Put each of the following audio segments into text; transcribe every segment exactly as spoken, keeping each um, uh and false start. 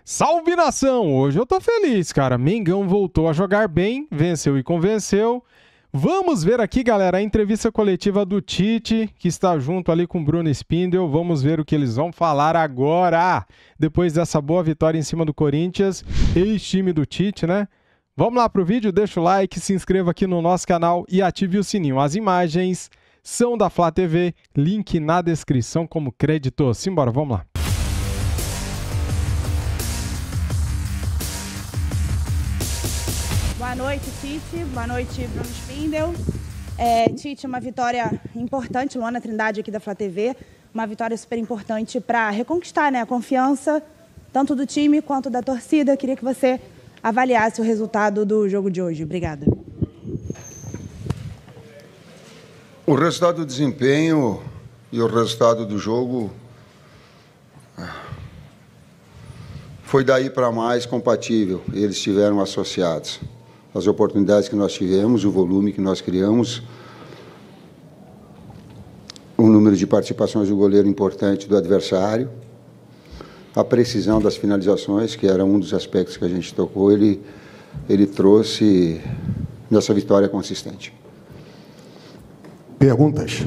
Salve, nação! Hoje eu tô feliz, cara. Mengão voltou a jogar bem, venceu e convenceu. Vamos ver aqui, galera, a entrevista coletiva do Tite, que está junto ali com o Bruno Spindel. Vamos ver o que eles vão falar agora, depois dessa boa vitória em cima do Corinthians, ex-time do Tite, né? Vamos lá pro vídeo, deixa o like, se inscreva aqui no nosso canal e ative o sininho. As imagens são da Flá T V, link na descrição como crédito. Simbora, vamos lá. Boa noite, Tite. Boa noite, Bruno Spindel. É, Tite, uma vitória importante, Luana Trindade aqui da Flá T V. Uma vitória super importante para reconquistar, né, a confiança tanto do time quanto da torcida. Queria que você avaliasse o resultado do jogo de hoje. Obrigada. O resultado do desempenho e o resultado do jogo foi daí para mais compatível. Eles estiveram associados. As oportunidades que nós tivemos, o volume que nós criamos, o número de participações do goleiro importante do adversário, a precisão das finalizações, que era um dos aspectos que a gente tocou, ele, ele trouxe nessa vitória consistente. Perguntas?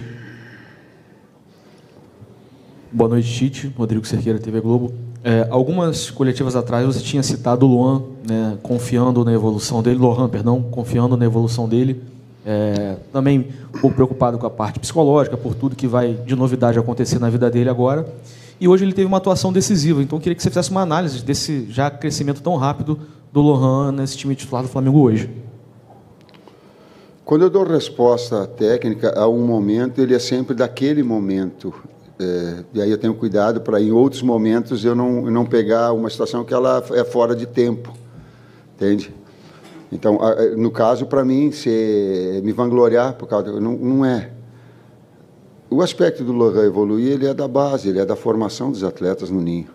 Boa noite, Tite. Rodrigo Cerqueira, T V Globo. É, algumas coletivas atrás você tinha citado o Luan, né, confiando na evolução dele, Lohan, perdão, confiando na evolução dele, é, também um pouco preocupado com a parte psicológica, por tudo que vai de novidade acontecer na vida dele agora. E hoje ele teve uma atuação decisiva, então eu queria que você fizesse uma análise desse já crescimento tão rápido do Lohan nesse time titular do Flamengo hoje. Quando eu dou resposta técnica a um momento, ele é sempre daquele momento. É, e aí eu tenho cuidado para, em outros momentos, eu não, não pegar uma situação que ela é fora de tempo, entende? Então, no caso, para mim, se me vangloriar, por causa, não, não é. O aspecto do Lohan evoluir, ele é da base, ele é da formação dos atletas no ninho.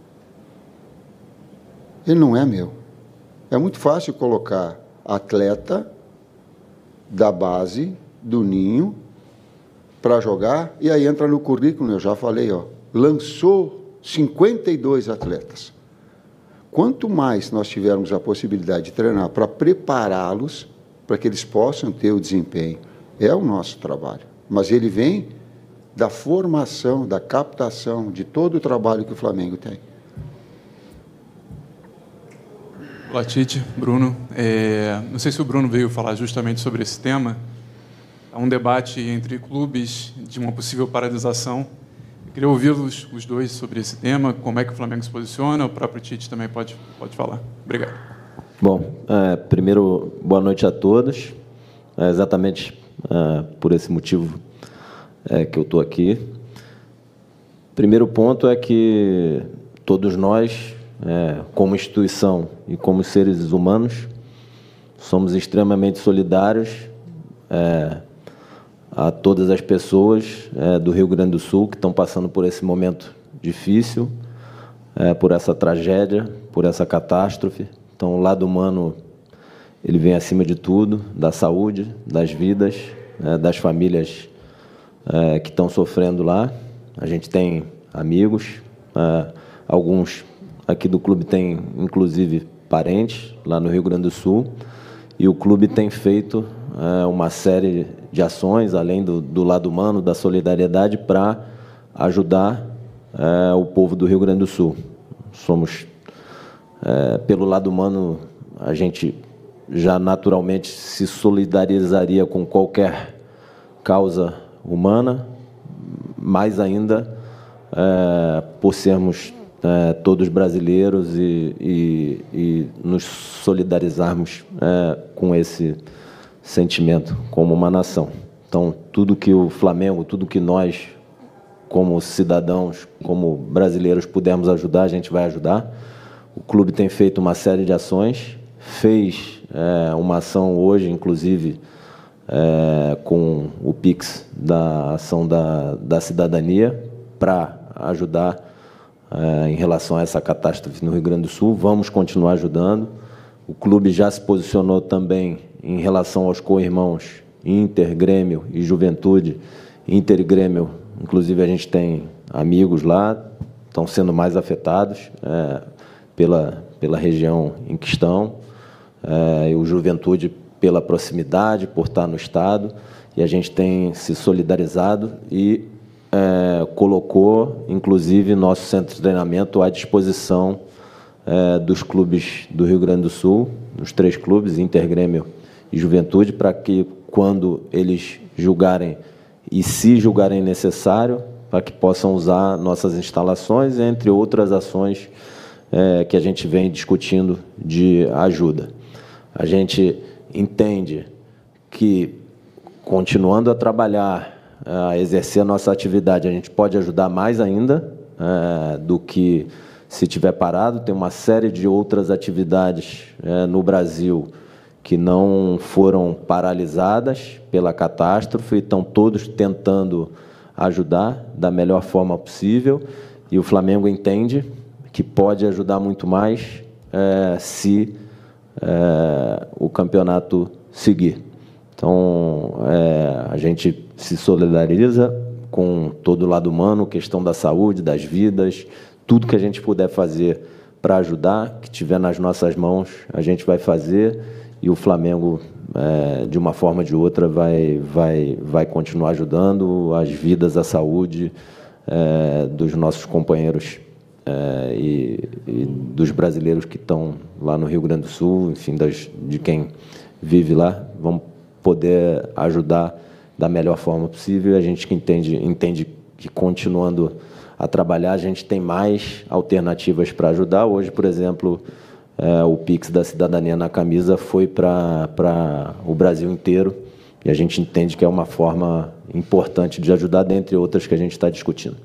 Ele não é meu. É muito fácil colocar atleta da base, do ninho, para jogar, e aí entra no currículo, eu já falei, ó, lançou cinquenta e dois atletas. Quanto mais nós tivermos a possibilidade de treinar para prepará-los, para que eles possam ter o desempenho, é o nosso trabalho. Mas ele vem da formação, da captação, de todo o trabalho que o Flamengo tem. Olá, Tite, Bruno. É, não sei se o Bruno veio falar justamente sobre esse tema. Há um debate entre clubes de uma possível paralisação. Eu queria ouvi-los, os dois, sobre esse tema, como é que o Flamengo se posiciona, o próprio Tite também pode, pode falar. Obrigado. Bom, é, primeiro, boa noite a todos. É exatamente é, por esse motivo é, que eu estou aqui. Primeiro ponto é que todos nós, é, como instituição e como seres humanos, somos extremamente solidários é, a todas as pessoas é, do Rio Grande do Sul que estão passando por esse momento difícil, é, por essa tragédia, por essa catástrofe. Então, o lado humano, ele vem acima de tudo, da saúde, das vidas, é, das famílias é, que estão sofrendo lá. A gente tem amigos, é, alguns aqui do clube têm, inclusive, parentes lá no Rio Grande do Sul, e o clube tem feito é, uma série de ações, além do, do lado humano, da solidariedade, para ajudar é, o povo do Rio Grande do Sul. Somos, é, pelo lado humano, a gente já naturalmente se solidarizaria com qualquer causa humana, mais ainda é, por sermos é, todos brasileiros e, e, e nos solidarizarmos é, com esse sentimento como uma nação. Então, tudo que o Flamengo, tudo que nós, como cidadãos, como brasileiros, pudermos ajudar, a gente vai ajudar. O clube tem feito uma série de ações, fez é, uma ação hoje, inclusive, é, com o Pix da ação da, da cidadania, para ajudar é, em relação a essa catástrofe no Rio Grande do Sul. Vamos continuar ajudando. O clube já se posicionou também em relação aos co-irmãos Inter, Grêmio e Juventude. Inter e Grêmio, inclusive, a gente tem amigos lá, estão sendo mais afetados. É, pela, pela região em que estão, é, e o Juventude pela proximidade, por estar no estado, e a gente tem se solidarizado e é, colocou, inclusive, nosso centro de treinamento à disposição é, dos clubes do Rio Grande do Sul, os três clubes, Inter, Grêmio e Juventude, para que, quando eles julgarem e se julgarem necessário, para que possam usar nossas instalações, entre outras ações é, que a gente vem discutindo de ajuda. A gente entende que, continuando a trabalhar, a exercer a nossa atividade, a gente pode ajudar mais ainda é, do que se tiver parado. Tem uma série de outras atividades é, no Brasil que não foram paralisadas pela catástrofe, estão todos tentando ajudar da melhor forma possível, e o Flamengo entende que pode ajudar muito mais é, se é, o campeonato seguir. Então, é, a gente se solidariza com todo o lado humano, questão da saúde, das vidas, tudo que a gente puder fazer para ajudar, que tiver nas nossas mãos, a gente vai fazer, e o Flamengo, é, de uma forma ou de outra, vai, vai, vai continuar ajudando as vidas, a saúde é, dos nossos companheiros é, e, e dos brasileiros que estão lá no Rio Grande do Sul, enfim, das, de quem vive lá. Vamos poder ajudar da melhor forma possível, e a gente que entende, entende que, continuando a trabalhar, a gente tem mais alternativas para ajudar. Hoje, por exemplo, é, o Pix da Cidadania na Camisa foi para o Brasil inteiro, e a gente entende que é uma forma importante de ajudar, dentre outras que a gente está discutindo.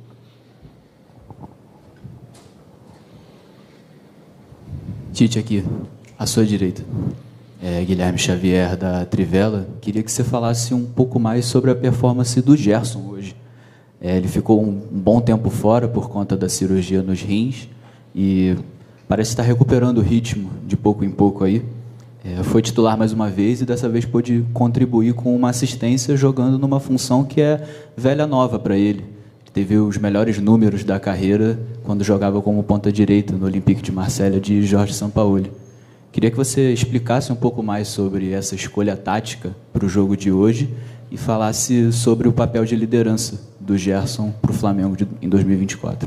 Tite, aqui, à sua direita. É, Guilherme Xavier, da Trivela. Queria que você falasse um pouco mais sobre a performance do Gerson hoje. É, ele ficou um, um bom tempo fora por conta da cirurgia nos rins e parece estar recuperando o ritmo de pouco em pouco aí. É, foi titular mais uma vez e dessa vez pôde contribuir com uma assistência jogando numa função que é velha nova para ele. Teve os melhores números da carreira quando jogava como ponta-direita no Olympique de Marselha de Jorge Sampaoli. Queria que você explicasse um pouco mais sobre essa escolha tática para o jogo de hoje e falasse sobre o papel de liderança do Gerson para o Flamengo de, em dois mil e vinte e quatro.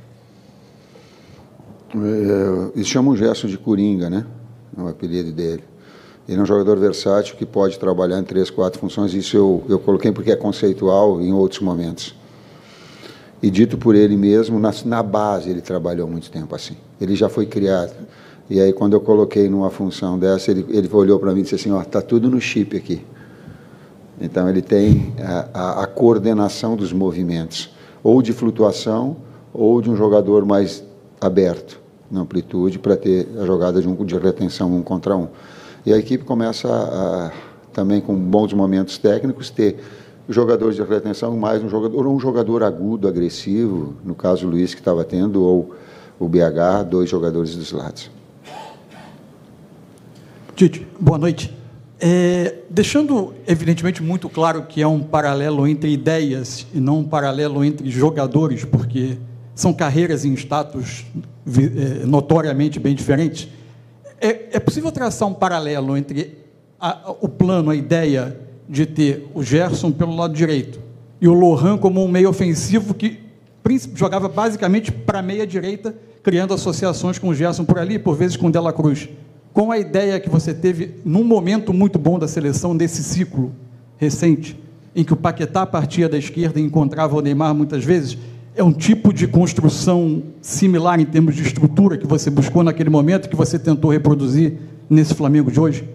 É, eles chamam o Gerson de Coringa, né? É o apelido dele. Ele é um jogador versátil que pode trabalhar em três, quatro funções. Isso eu, eu coloquei porque é conceitual em outros momentos. E dito por ele mesmo, na, na base ele trabalhou muito tempo assim. Ele já foi criado. E aí, quando eu coloquei numa função dessa, ele, ele olhou para mim e disse assim, ó, tá tudo no chip aqui. Então, ele tem a, a, a coordenação dos movimentos, ou de flutuação, ou de um jogador mais aberto, na amplitude, para ter a jogada de, um, de retenção um contra um. E a equipe começa, a, a, também com bons momentos técnicos, ter jogadores de retenção, mais um jogador, ou um jogador agudo, agressivo, no caso o Luiz que estava tendo, ou o B H, dois jogadores dos lados. Tite, boa noite. É, deixando, evidentemente, muito claro que é um paralelo entre ideias e não um paralelo entre jogadores, porque são carreiras em status é, notoriamente bem diferentes, é, é possível traçar um paralelo entre a, o plano, a ideia de ter o Gerson pelo lado direito e o Lohan como um meio ofensivo que jogava basicamente para a meia-direita, criando associações com o Gerson por ali, por vezes com o Dela Cruz. Com a ideia que você teve num momento muito bom da seleção, desse ciclo recente, em que o Paquetá partia da esquerda e encontrava o Neymar muitas vezes, é um tipo de construção similar em termos de estrutura que você buscou naquele momento, que você tentou reproduzir nesse Flamengo de hoje?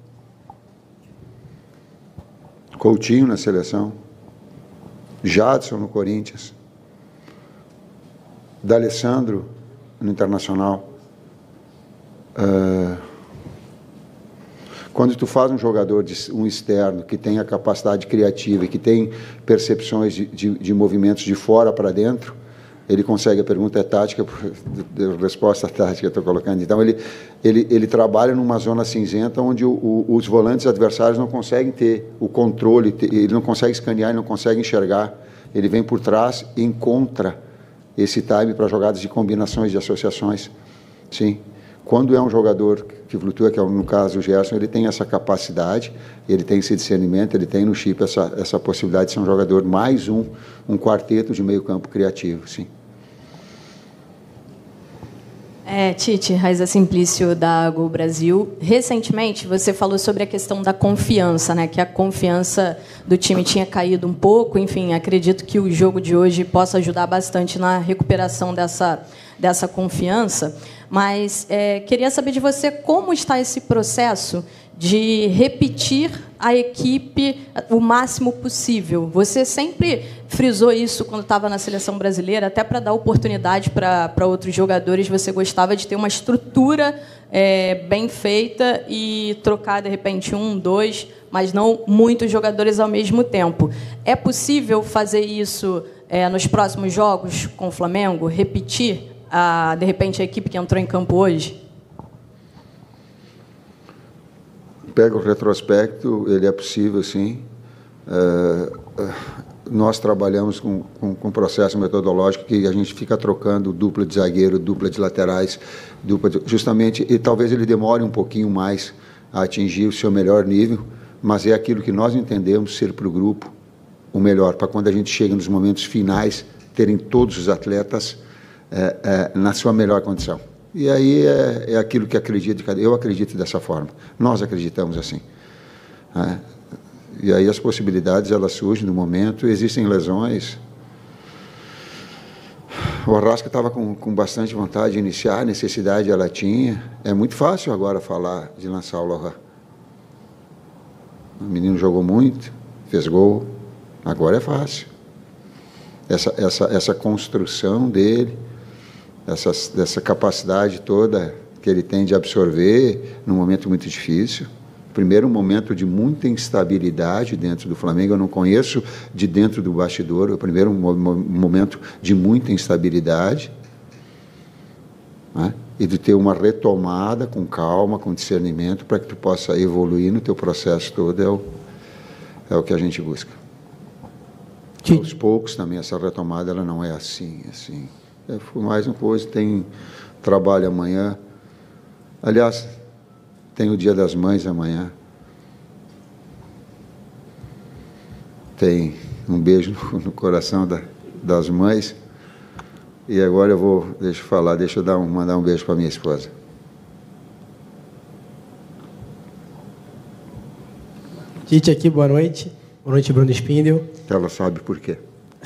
Coutinho na seleção, Jadson no Corinthians, D'Alessandro no Internacional. Uh, quando tu faz um jogador, de, um externo, que tem a capacidade criativa e que tem percepções de, de, de movimentos de fora para dentro, ele consegue, a pergunta é tática, a resposta tática eu estou colocando, então ele, ele, ele trabalha numa zona cinzenta onde o, o, os volantes adversários não conseguem ter o controle, ele não consegue escanear, ele não consegue enxergar, ele vem por trás e encontra esse time para jogadas de combinações, de associações. Sim. Quando é um jogador que flutua, que é no caso o Gerson, ele tem essa capacidade, ele tem esse discernimento, ele tem no chip essa, essa possibilidade de ser um jogador mais um, um quarteto de meio campo criativo, sim. É, Tite, Raiza Simplício, da Gol Brasil. Recentemente, você falou sobre a questão da confiança, né? Que a confiança do time tinha caído um pouco. Enfim, acredito que o jogo de hoje possa ajudar bastante na recuperação dessa, dessa confiança. Mas é, queria saber de você como está esse processo de repetir a equipe o máximo possível. Você sempre frisou isso quando estava na seleção brasileira, até para dar oportunidade para outros jogadores. Você gostava de ter uma estrutura é, bem feita e trocar, de repente, um, dois, mas não muitos jogadores ao mesmo tempo. É possível fazer isso é, nos próximos jogos com o Flamengo? Repetir, a, de repente, a equipe que entrou em campo hoje? Pega o retrospecto, ele é possível, sim. É, nós trabalhamos com, com, com um processo metodológico que a gente fica trocando dupla de zagueiro, dupla de laterais, dupla de, justamente, e talvez ele demore um pouquinho mais a atingir o seu melhor nível, mas é aquilo que nós entendemos ser para o grupo o melhor, para quando a gente chega nos momentos finais, terem todos os atletas é, é, na sua melhor condição. E aí é, é aquilo que acredito, eu acredito dessa forma, nós acreditamos assim. É, e aí as possibilidades, elas surgem no momento, existem lesões. O Arrasca estava com, com bastante vontade de iniciar, a necessidade ela tinha. É muito fácil agora falar de lançar o Lohan. O menino jogou muito, fez gol, agora é fácil. Essa, essa, essa construção dele, Essa, dessa capacidade toda que ele tem de absorver num momento muito difícil. Primeiro, um momento de muita instabilidade dentro do Flamengo. Eu não conheço de dentro do bastidor. O primeiro um, um momento de muita instabilidade, né? E de ter uma retomada com calma, com discernimento, para que tu possa evoluir no teu processo todo. É o, é o que a gente busca. Sim. Aos poucos também essa retomada ela não é assim, assim. É mais uma coisa, tem trabalho amanhã. Aliás, tem o Dia das Mães amanhã. Tem um beijo no, no coração da, das mães. E agora eu vou, deixa eu falar, deixa eu dar um, mandar um beijo para minha esposa. Tite aqui, boa noite. Boa noite, Bruno Spindel. Ela sabe por quê.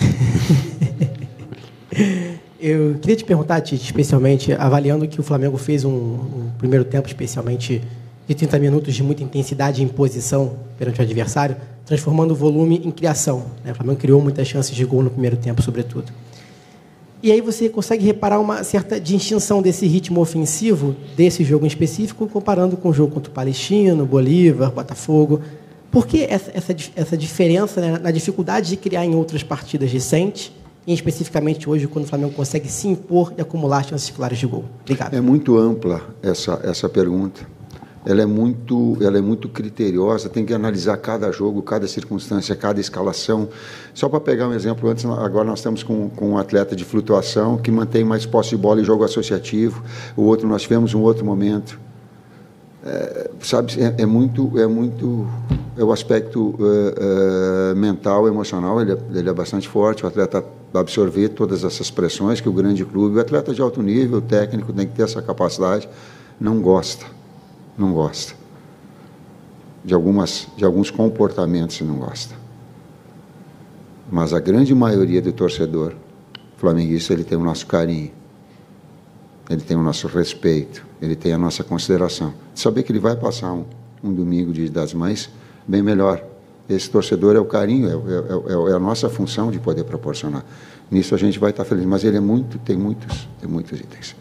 Eu queria te perguntar, Tite, especialmente, avaliando que o Flamengo fez um, um primeiro tempo, especialmente de trinta minutos de muita intensidade e imposição perante o adversário, transformando o volume em criação, né? O Flamengo criou muitas chances de gol no primeiro tempo, sobretudo. E aí você consegue reparar uma certa distinção desse ritmo ofensivo, desse jogo em específico, comparando com o jogo contra o Palestino, Bolívar, Botafogo. Por que essa, essa, essa diferença, né, na dificuldade de criar em outras partidas recentes, e especificamente hoje, quando o Flamengo consegue se impor e acumular chances claras de gol? Obrigado. É muito ampla essa, essa pergunta. Ela é, muito, ela é muito criteriosa, tem que analisar cada jogo, cada circunstância, cada escalação. Só para pegar um exemplo, antes, agora nós estamos com, com um atleta de flutuação que mantém mais posse de bola e jogo associativo. O outro, nós tivemos um outro momento. É, sabe, é, é muito, é muito, é o aspecto uh, uh, mental, emocional, ele é, ele é bastante forte, o atleta absorver todas essas pressões que o grande clube, o atleta de alto nível, o técnico tem que ter essa capacidade, não gosta, não gosta, de, algumas, de alguns comportamentos não gosta, mas a grande maioria do torcedor flamenguista, ele tem o nosso carinho, ele tem o nosso respeito, ele tem a nossa consideração. Saber que ele vai passar um, um domingo de, das mães bem melhor. Esse torcedor é o carinho, é, é, é a nossa função de poder proporcionar. Nisso a gente vai estar feliz, mas ele é muito, tem muitos, tem muitos itens.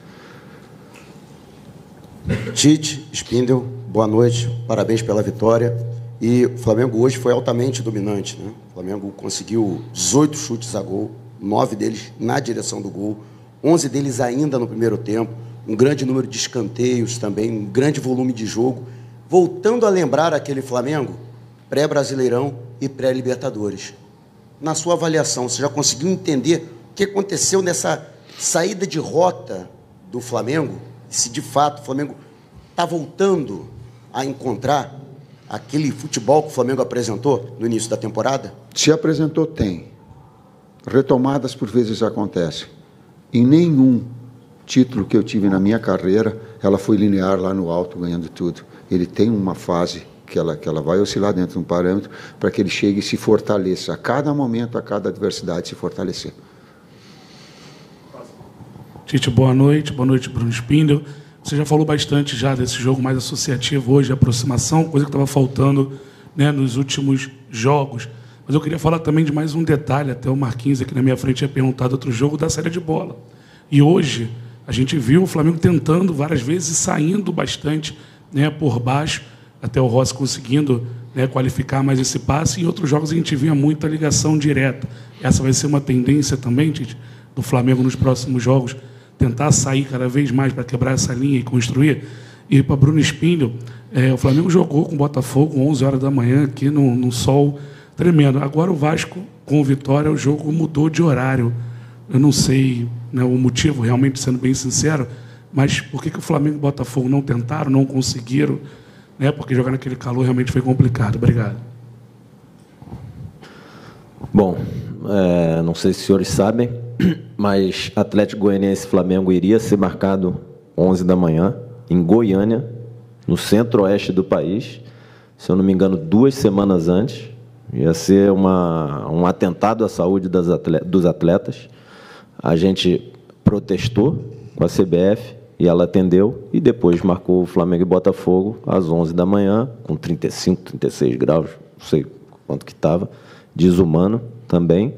Tite, Spindel, boa noite, parabéns pela vitória. E o Flamengo hoje foi altamente dominante, né? O Flamengo conseguiu dezoito chutes a gol, nove deles na direção do gol, onze deles ainda no primeiro tempo, um grande número de escanteios também, um grande volume de jogo, voltando a lembrar aquele Flamengo pré-Brasileirão e pré-Libertadores. Na sua avaliação, você já conseguiu entender o que aconteceu nessa saída de rota do Flamengo, se de fato o Flamengo está voltando a encontrar aquele futebol que o Flamengo apresentou no início da temporada? Se apresentou, tem. Retomadas por vezes acontecem. Em nenhum título que eu tive na minha carreira, ela foi linear lá no alto, ganhando tudo. Ele tem uma fase que ela, que ela vai oscilar dentro de um parâmetro para que ele chegue e se fortaleça. A cada momento, a cada adversidade se fortalecer. Tite, boa noite. Boa noite, Bruno Spindel. Você já falou bastante já desse jogo mais associativo hoje, de aproximação, coisa que estava faltando, né, nos últimos jogos. Mas eu queria falar também de mais um detalhe, até o Marquinhos aqui na minha frente tinha perguntado outro jogo, da saída de bola. E hoje a gente viu o Flamengo tentando várias vezes e saindo bastante, né, por baixo, até o Rossi conseguindo, né, qualificar mais esse passe. E em outros jogos a gente via muita ligação direta. Essa vai ser uma tendência também, Tite, do Flamengo nos próximos jogos, tentar sair cada vez mais para quebrar essa linha e construir. E para Bruno Spindel, é, o Flamengo jogou com o Botafogo onze horas da manhã aqui no, no sol tremendo. Agora o Vasco, com o Vitória, o jogo mudou de horário. Eu não sei, né, o motivo, realmente, sendo bem sincero, mas por que, que o Flamengo e o Botafogo não tentaram, não conseguiram? Né, porque jogar naquele calor realmente foi complicado. Obrigado. Bom, é, não sei se os senhores sabem, mas Atlético Goianiense e Flamengo iria ser marcado onze da manhã, em Goiânia, no centro-oeste do país. Se eu não me engano, duas semanas antes. Ia ser uma, um atentado à saúde das atletas, dos atletas. A gente protestou com a C B F e ela atendeu. E depois marcou o Flamengo e Botafogo às onze da manhã, com trinta e cinco, trinta e seis graus, não sei quanto que estava, desumano também.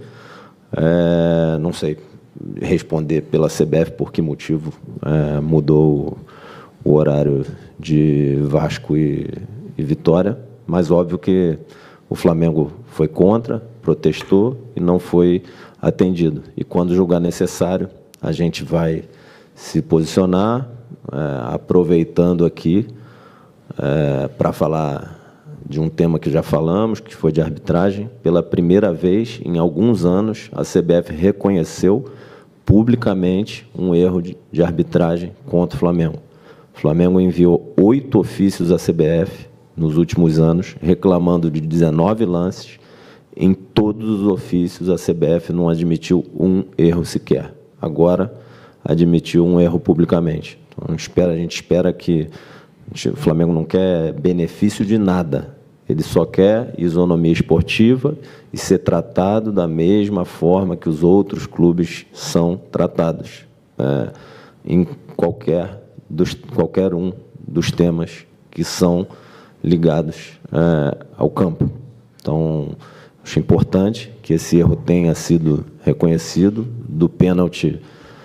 É, não sei responder pela C B F por que motivo é, mudou o, o horário de Vasco e, e Vitória, mas óbvio que o Flamengo foi contra, protestou e não foi atendido. E quando julgar necessário, a gente vai se posicionar, é, aproveitando aqui é, para falar de um tema que já falamos, que foi de arbitragem. Pela primeira vez em alguns anos, a C B F reconheceu publicamente um erro de, de arbitragem contra o Flamengo. O Flamengo enviou oito ofícios à C B F nos últimos anos, reclamando de dezenove lances. Em todos os ofícios, a C B F não admitiu um erro sequer. Agora, admitiu um erro publicamente. Então, espera, a gente espera que... O Flamengo não quer benefício de nada. Ele só quer isonomia esportiva e ser tratado da mesma forma que os outros clubes são tratados, é, em qualquer, dos, qualquer um dos temas que são ligados é, ao campo. Então, acho importante que esse erro tenha sido reconhecido, do pênalti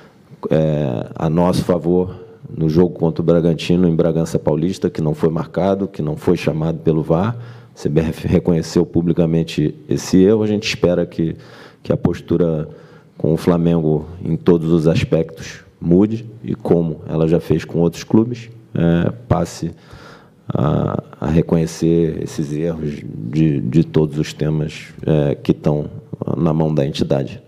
é, a nosso favor no jogo contra o Bragantino, em Bragança Paulista, que não foi marcado, que não foi chamado pelo V A R. A C B F reconheceu publicamente esse erro. A gente espera que, que a postura com o Flamengo, em todos os aspectos, mude, e como ela já fez com outros clubes, é, passe a, a reconhecer esses erros de, de todos os temas é, que estão na mão da entidade.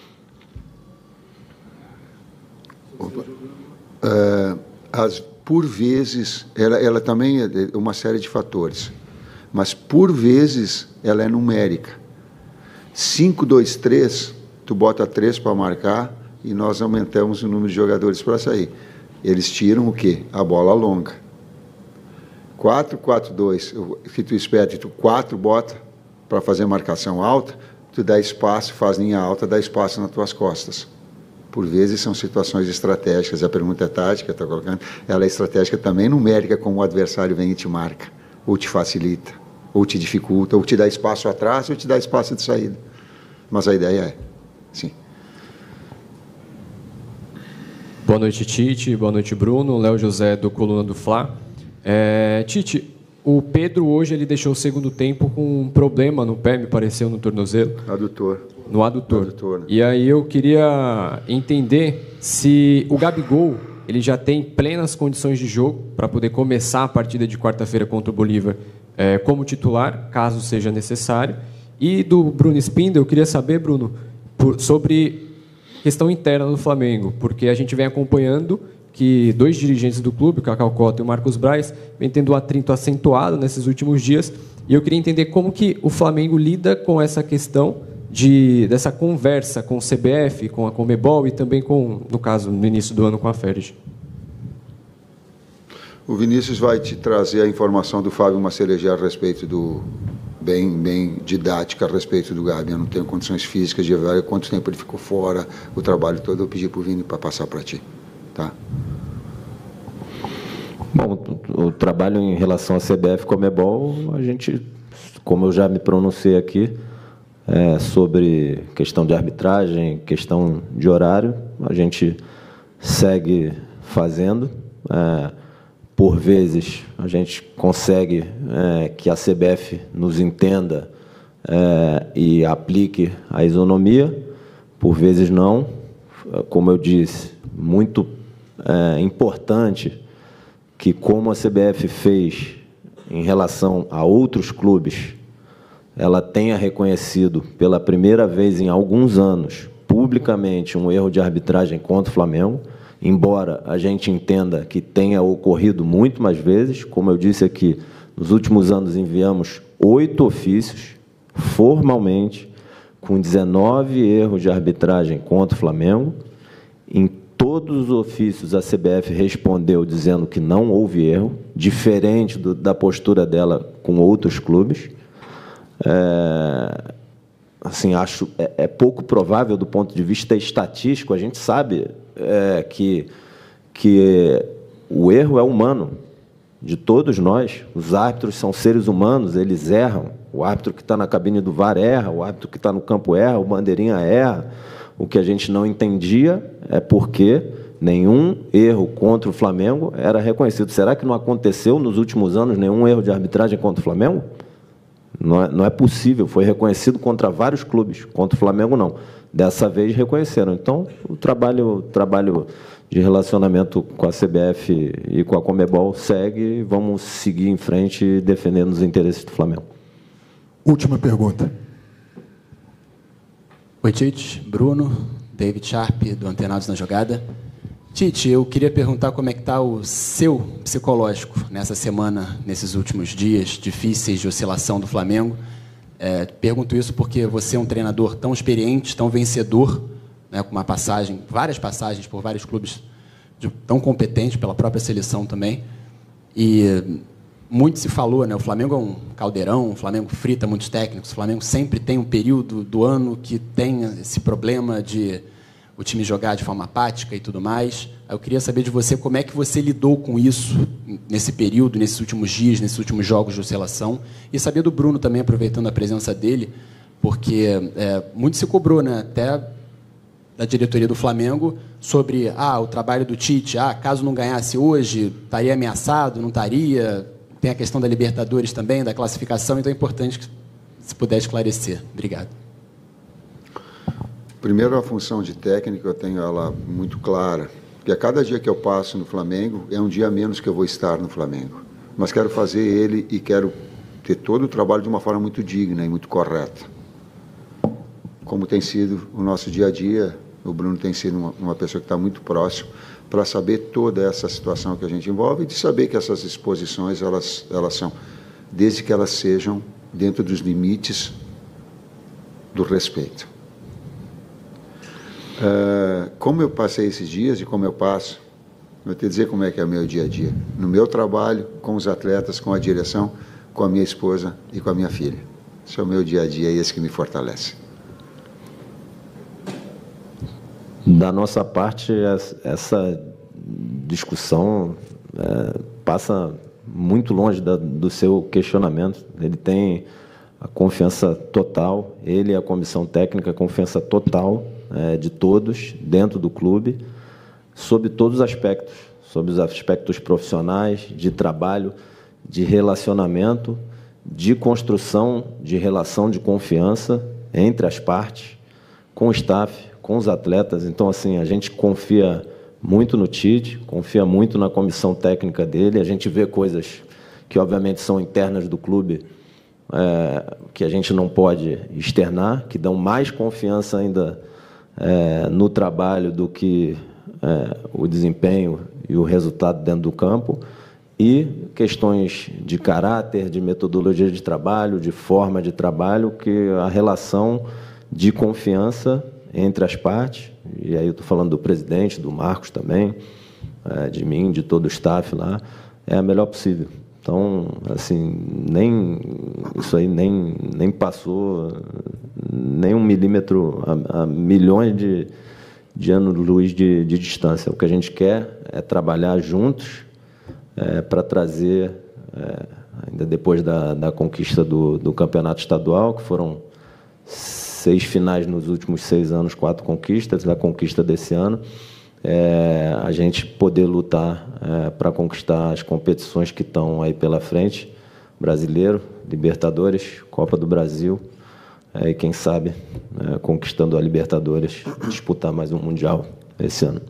Opa. Uh, as, por vezes, ela, ela também é uma série de fatores, mas por vezes ela é numérica. cinco, dois, três, tu bota três para marcar e nós aumentamos o número de jogadores para sair. Eles tiram o quê? A bola longa. quatro, quatro, dois, que tu espera, tu quatro bota para fazer marcação alta, tu dá espaço, faz linha alta, dá espaço nas tuas costas. Por vezes são situações estratégicas. A pergunta é tática, está colocando. Ela é estratégica também numérica, como o adversário vem e te marca, ou te facilita, ou te dificulta, ou te dá espaço atrás, ou te dá espaço de saída. Mas a ideia é, sim. Boa noite, Tite. Boa noite, Bruno. Léo José, do Coluna do Fla. É, Tite, o Pedro hoje ele deixou o segundo tempo com um problema no pé, me pareceu, no tornozelo. Adutor. No adutor. adutor né? E aí eu queria entender se o Gabigol ele já tem plenas condições de jogo para poder começar a partida de quarta-feira contra o Bolívar é, como titular, caso seja necessário. E do Bruno Spindel, eu queria saber, Bruno, por, sobre questão interna do Flamengo, porque a gente vem acompanhando que dois dirigentes do clube, o Cacau Cota e o Marcos Braz, vem tendo um atrito acentuado nesses últimos dias. E eu queria entender como que o Flamengo lida com essa questão de, dessa conversa com o C B F, com a Conmebol e também, com, no caso, no início do ano, com a F E R J. O Vinícius vai te trazer a informação do Fábio Maceleger a respeito do... Bem, bem didática a respeito do Gabi. Eu não tenho condições físicas de ver quanto tempo ele ficou fora, o trabalho todo. Eu pedi para o Vini para passar para ti. Tá? Bom, o, o trabalho em relação à C B F e Conmebol, a gente, como eu já me pronunciei aqui, é, sobre questão de arbitragem, questão de horário, a gente segue fazendo. É, por vezes, a gente consegue é, que a C B F nos entenda é, e aplique a isonomia, por vezes não. Como eu disse, muito é, importante que, como a C B F fez em relação a outros clubes, ela tenha reconhecido pela primeira vez em alguns anos, publicamente, um erro de arbitragem contra o Flamengo, embora a gente entenda que tenha ocorrido muito mais vezes. Como eu disse aqui, nos últimos anos enviamos oito ofícios, formalmente, com dezenove erros de arbitragem contra o Flamengo. Em todos os ofícios, a C B F respondeu dizendo que não houve erro, diferente do, da postura dela com outros clubes. É, assim, acho é, é pouco provável do ponto de vista estatístico. A gente sabe é, que, que o erro é humano, de todos nós. Os árbitros são seres humanos, eles erram. O árbitro que está na cabine do V A R erra, o árbitro que está no campo erra, o bandeirinha erra. O que a gente não entendia é porque nenhum erro contra o Flamengo era reconhecido. Será que não aconteceu nos últimos anos nenhum erro de arbitragem contra o Flamengo? Não é, não é possível. Foi reconhecido contra vários clubes, contra o Flamengo não. Dessa vez reconheceram. Então, o trabalho, o trabalho de relacionamento com a C B F e com a Conmebol segue. Vamos seguir em frente defendendo os interesses do Flamengo. Última pergunta. Oi, Tite, Bruno, David Sharp, do Antenados na Jogada. Tite, eu queria perguntar como é que está o seu psicológico nessa semana, nesses últimos dias difíceis de oscilação do Flamengo. É, pergunto isso porque você é um treinador tão experiente, tão vencedor, né, com uma passagem, várias passagens por vários clubes, de, tão competente pela própria seleção também. E muito se falou, né? O Flamengo é um caldeirão, o Flamengo frita muitos técnicos, o Flamengo sempre tem um período do ano que tem esse problema de o time jogar de forma apática e tudo mais. Eu queria saber de você como é que você lidou com isso nesse período, nesses últimos dias, nesses últimos jogos de oscilação, e saber do Bruno também, aproveitando a presença dele, porque é, muito se cobrou, né? Até da diretoria do Flamengo sobre ah, o trabalho do Tite, ah, caso não ganhasse hoje, estaria ameaçado, não estaria... Tem a questão da Libertadores também, da classificação, então é importante que se puder esclarecer. Obrigado. Primeiro, a função de técnico, eu tenho ela muito clara, porque a cada dia que eu passo no Flamengo, é um dia a menos que eu vou estar no Flamengo. Mas quero fazer ele e quero ter todo o trabalho de uma forma muito digna e muito correta. Como tem sido o nosso dia a dia, o Bruno tem sido uma, uma pessoa que está muito próximo, para saber toda essa situação que a gente envolve e de saber que essas exposições, elas, elas são, desde que elas sejam dentro dos limites do respeito. Uh, como eu passei esses dias e como eu passo, eu vou te dizer como é que é o meu dia a dia. No meu trabalho, com os atletas, com a direção, com a minha esposa e com a minha filha. Esse é o meu dia a dia e esse que me fortalece. Da nossa parte, essa discussão é, passa muito longe da, do seu questionamento. Ele tem a confiança total, ele e a comissão técnica, a confiança total é, de todos dentro do clube, sob todos os aspectos, sob os aspectos profissionais, de trabalho, de relacionamento, de construção de relação de confiança entre as partes, com o staff, com os atletas. Então, assim, a gente confia muito no Tite, confia muito na comissão técnica dele. A gente vê coisas que, obviamente, são internas do clube, é, que a gente não pode externar, que dão mais confiança ainda é, no trabalho do que é, o desempenho e o resultado dentro do campo, e questões de caráter, de metodologia de trabalho, de forma de trabalho, que a relação de confiança entre as partes, e aí eu estou falando do presidente, do Marcos também, é, de mim, de todo o staff lá, é a melhor possível. Então, assim, nem, isso aí nem, nem passou nem um milímetro a, a milhões de, de anos-luz de, de distância. O que a gente quer é trabalhar juntos é, para trazer, é, ainda depois da, da conquista do, do campeonato estadual, que foram seis finais nos últimos seis anos, quatro conquistas, a conquista desse ano, É, a gente poder lutar é, para conquistar as competições que estão aí pela frente, Brasileiro, Libertadores, Copa do Brasil, é, e quem sabe, é, conquistando a Libertadores, disputar mais um Mundial esse ano.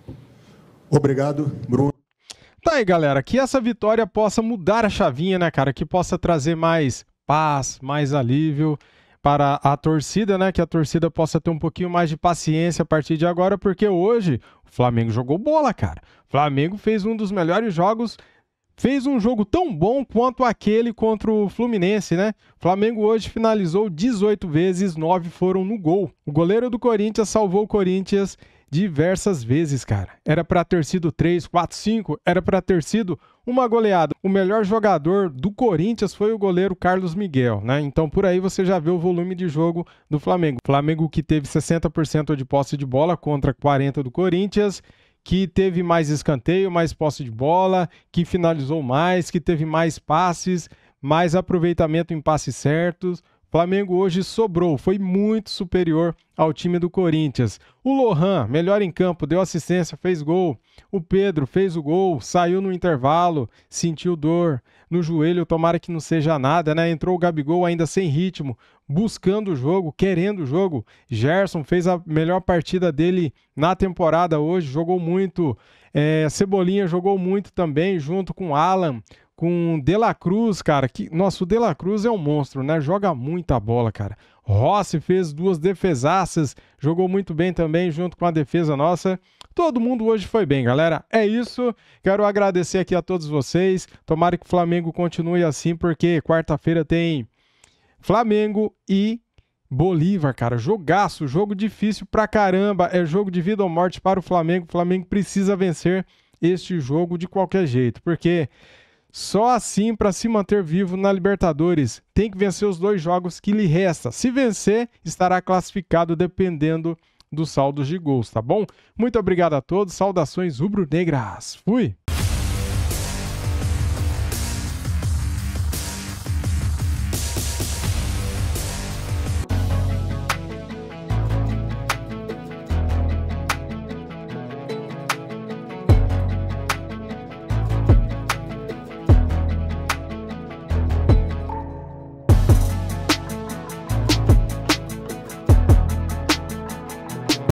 Obrigado, Bruno. Tá aí, galera, que essa vitória possa mudar a chavinha, né, cara, que possa trazer mais paz, mais alívio para a torcida, né? Que a torcida possa ter um pouquinho mais de paciência a partir de agora, porque hoje o Flamengo jogou bola, cara. O Flamengo fez um dos melhores jogos, fez um jogo tão bom quanto aquele contra o Fluminense, né? O Flamengo hoje finalizou dezoito vezes, nove foram no gol. O goleiro do Corinthians salvou o Corinthians diversas vezes, cara. Era para ter sido três, quatro, cinco, era para ter sido uma goleada. O melhor jogador do Corinthians foi o goleiro Carlos Miguel, né? Então por aí você já vê o volume de jogo do Flamengo. Flamengo que teve sessenta por cento de posse de bola contra quarenta por cento do Corinthians, que teve mais escanteio, mais posse de bola, que finalizou mais, que teve mais passes, mais aproveitamento em passes certos. Flamengo hoje sobrou, foi muito superior ao time do Corinthians. O Lohan, melhor em campo, deu assistência, fez gol. O Pedro fez o gol, saiu no intervalo, sentiu dor no joelho, tomara que não seja nada, né? Entrou o Gabigol ainda sem ritmo, buscando o jogo, querendo o jogo. Gerson fez a melhor partida dele na temporada hoje, jogou muito. É, Cebolinha jogou muito também, junto com Alan, com De La Cruz, cara, que, nossa, o De La Cruz é um monstro, né? Joga muita bola, cara. Rossi fez duas defesaças, jogou muito bem também, junto com a defesa nossa. Todo mundo hoje foi bem, galera. É isso. Quero agradecer aqui a todos vocês. Tomara que o Flamengo continue assim, porque quarta-feira tem Flamengo e Bolívar, cara. Jogaço, jogo difícil pra caramba. É jogo de vida ou morte para o Flamengo. O Flamengo precisa vencer este jogo de qualquer jeito, porque só assim para se manter vivo na Libertadores. Tem que vencer os dois jogos que lhe resta. Se vencer, estará classificado dependendo dos saldos de gols, tá bom? Muito obrigado a todos. Saudações rubro-negras. Fui!